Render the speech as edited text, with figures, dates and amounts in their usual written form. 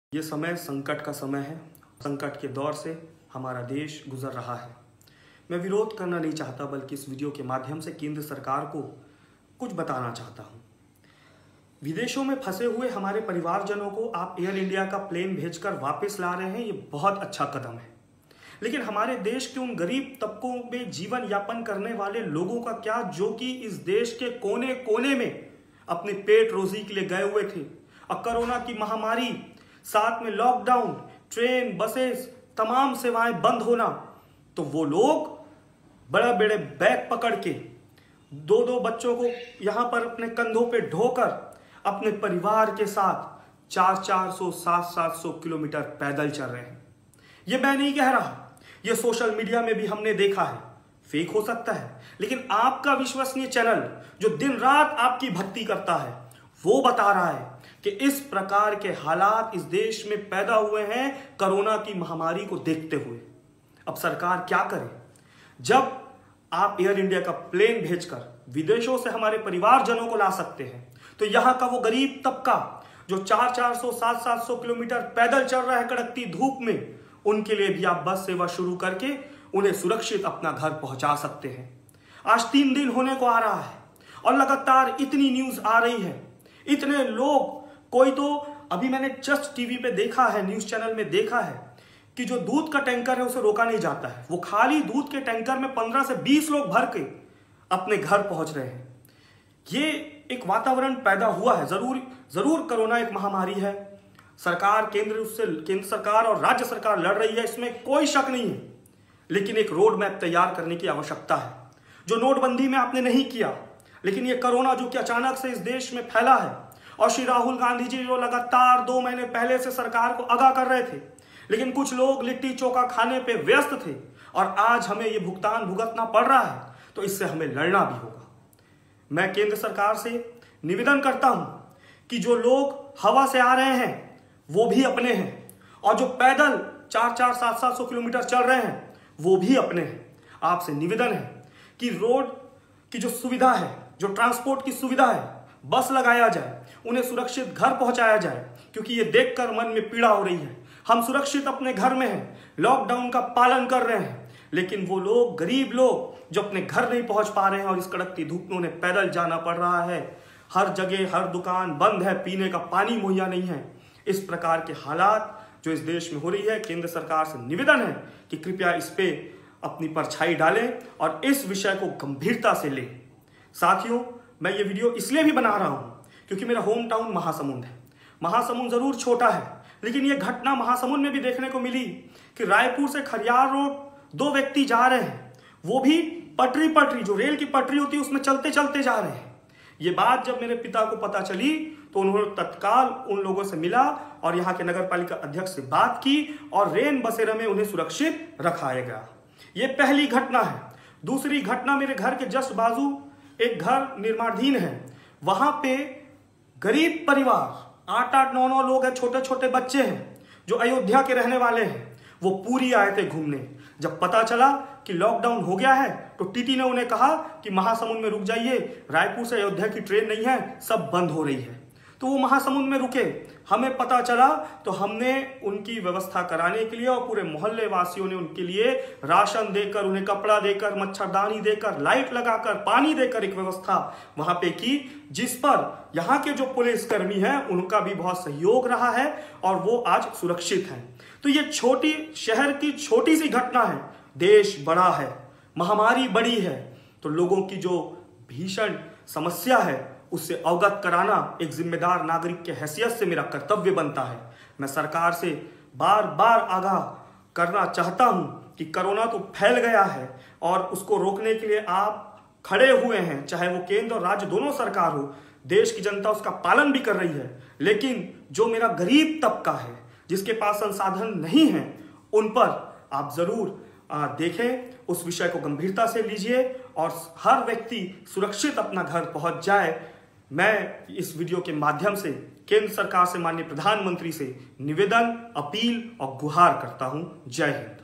ये समय संकट का समय है। संकट के दौर से हमारा देश गुजर रहा है। मैं विरोध करना नहीं चाहता, बल्कि इस वीडियो के माध्यम से केंद्र सरकार को कुछ बताना चाहता हूँ। विदेशों में फंसे हुए हमारे परिवारजनों को आप एयर इंडिया का प्लेन भेजकर वापस ला रहे हैं, ये बहुत अच्छा कदम है। लेकिन हमारे देश के उन गरीब तबकों में जीवन यापन करने वाले लोगों का क्या, जो कि इस देश के कोने कोने में अपने पेट रोजी के लिए गए हुए थे। और कोरोना की महामारी, साथ में लॉकडाउन, ट्रेन, बसेस, तमाम सेवाएं बंद होना, तो वो लोग बड़े बड़े बैग पकड़ के दो दो बच्चों को यहां पर अपने कंधों पे ढोकर अपने परिवार के साथ 400 700 किलोमीटर पैदल चल रहे हैं। ये मैं नहीं कह रहा, ये सोशल मीडिया में भी हमने देखा है। फेक हो सकता है, लेकिन आपका विश्वसनीय चैनल जो दिन रात आपकी भक्ति करता है, वो बता रहा है कि इस प्रकार के हालात इस देश में पैदा हुए हैं कोरोना की महामारी को देखते हुए। अब सरकार क्या करे? जब आप एयर इंडिया का प्लेन भेजकर विदेशों से हमारे परिवारजनों को ला सकते हैं, तो यहां का वो गरीब तबका जो 400 700 किलोमीटर पैदल चल रहा है कड़कती धूप में, उनके लिए भी आप बस सेवा शुरू करके उन्हें सुरक्षित अपना घर पहुंचा सकते हैं। आज 3 दिन होने को आ रहा है और लगातार इतनी न्यूज आ रही है, इतने लोग। कोई तो अभी मैंने जस्ट टीवी पे देखा है, न्यूज चैनल में देखा है कि जो दूध का टैंकर है उसे रोका नहीं जाता है। वो खाली दूध के टैंकर में 15 से 20 लोग भर के अपने घर पहुंच रहे हैं। ये एक वातावरण पैदा हुआ है। जरूर कोरोना एक महामारी है। सरकार केंद्र सरकार और राज्य सरकार लड़ रही है, इसमें कोई शक नहीं है। लेकिन एक रोड मैप तैयार करने की आवश्यकता है, जो नोटबंदी में आपने नहीं किया। लेकिन ये कोरोना जो कि अचानक से इस देश में फैला है, और श्री राहुल गांधी जी जो लगातार 2 महीने पहले से सरकार को आगाह कर रहे थे, लेकिन कुछ लोग लिट्टी चोखा खाने पे व्यस्त थे और आज हमें ये भुगतान भुगतना पड़ रहा है, तो इससे हमें लड़ना भी होगा। मैं केंद्र सरकार से निवेदन करता हूं कि जो लोग हवा से आ रहे हैं वो भी अपने हैं, और जो पैदल 400 700 किलोमीटर चल रहे हैं वो भी अपने हैं। आपसे निवेदन है कि रोड की जो सुविधा है, जो ट्रांसपोर्ट की सुविधा है, बस लगाया जाए, उन्हें सुरक्षित घर पहुंचाया जाए, क्योंकि ये देखकर मन में पीड़ा हो रही है। हम सुरक्षित अपने घर में हैं, लॉकडाउन का पालन कर रहे हैं, लेकिन वो लोग, गरीब लोग जो अपने घर नहीं पहुंच पा रहे हैं और इस कड़कती धूप में उन्हें पैदल जाना पड़ रहा है। हर जगह हर दुकान बंद है, पीने का पानी मुहैया नहीं है। इस प्रकार के हालात जो इस देश में हो रही है, केंद्र सरकार से निवेदन है कि कृपया इस पे अपनी परछाई डालें और इस विषय को गंभीरता से लें। साथियों, मैं ये वीडियो इसलिए भी बना रहा हूं क्योंकि मेरा होम टाउन महासमुंद है। महासमुंद जरूर छोटा है, लेकिन यह घटना महासमुंद में भी देखने को मिली कि रायपुर से खरियार रोड 2 व्यक्ति जा रहे हैं, वो भी पटरी जो रेल की पटरी होती है उसमें चलते चलते जा रहे हैं। ये बात जब मेरे पिता को पता चली तो उन्होंने तत्काल उन लोगों से मिला और यहाँ के नगर पालिका अध्यक्ष से बात की और रेन बसेरा में उन्हें सुरक्षित रखाया गया। ये पहली घटना है। दूसरी घटना, मेरे घर के जस्ट बाजू एक घर निर्माणाधीन है, वहां पे गरीब परिवार 8-8 9-9 लोग हैं, छोटे छोटे बच्चे हैं जो अयोध्या के रहने वाले हैं। वो पूरी आए थे घूमने। जब पता चला कि लॉकडाउन हो गया है तो टीटी ने उन्हें कहा कि महासमुंद में रुक जाइए, रायपुर से अयोध्या की ट्रेन नहीं है, सब बंद हो रही है। तो वो महासमुंद में रुके। हमें पता चला तो हमने उनकी व्यवस्था कराने के लिए और पूरे मोहल्ले वासियों ने उनके लिए राशन देकर, उन्हें कपड़ा देकर, मच्छरदानी देकर, लाइट लगाकर, पानी देकर एक व्यवस्था वहां पे की, जिस पर यहाँ के जो पुलिसकर्मी हैं उनका भी बहुत सहयोग रहा है और वो आज सुरक्षित हैं। तो ये छोटी शहर की छोटी सी घटना है। देश बड़ा है, महामारी बड़ी है, तो लोगों की जो भीषण समस्या है उससे अवगत कराना एक जिम्मेदार नागरिक के हैसियत से मेरा कर्तव्य बनता है। मैं सरकार से बार बार आगाह करना चाहता हूं कि कोरोना तो फैल गया है और उसको रोकने के लिए आप खड़े हुए हैं, चाहे वो केंद्र और राज्य दोनों सरकार हो। देश की जनता उसका पालन भी कर रही है, लेकिन जो मेरा गरीब तबका है, जिसके पास संसाधन नहीं है, उन पर आप जरूर देखें, उस विषय को गंभीरता से लीजिए और हर व्यक्ति सुरक्षित अपना घर पहुंच जाए। मैं इस वीडियो के माध्यम से केंद्र सरकार से, माननीय प्रधानमंत्री से निवेदन, अपील और गुहार करता हूं। जय हिंद।